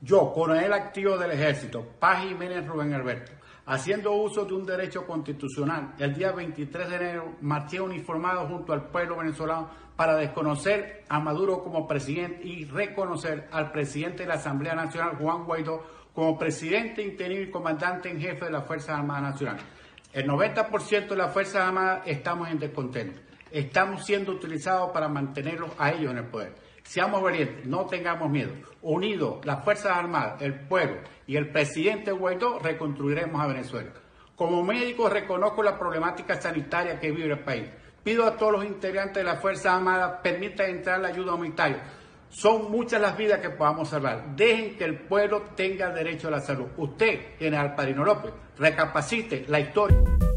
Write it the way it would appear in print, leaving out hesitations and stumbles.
Yo, coronel activo del Ejército, Paz Jiménez Rubén Alberto, haciendo uso de un derecho constitucional, el día 23 de enero marché uniformado junto al pueblo venezolano para desconocer a Maduro como presidente y reconocer al presidente de la Asamblea Nacional, Juan Guaidó, como presidente interino y comandante en jefe de las Fuerzas Armadas Nacionales. El 90% de las Fuerzas Armadas estamos en descontento. Estamos siendo utilizados para mantenerlos a ellos en el poder. Seamos valientes, no tengamos miedo. Unidos, las Fuerzas Armadas, el pueblo y el presidente Guaidó, reconstruiremos a Venezuela. Como médico reconozco la problemática sanitaria que vive el país. Pido a todos los integrantes de las Fuerzas Armadas permitan entrar la ayuda humanitaria. Son muchas las vidas que podamos salvar. Dejen que el pueblo tenga derecho a la salud. Usted, general Padrino López, recapacite la historia.